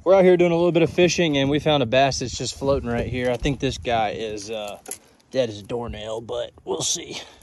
We're out here doing a little bit of fishing, and we found a bass that's just floating right here. I think this guy is dead as a doornail, but we'll see.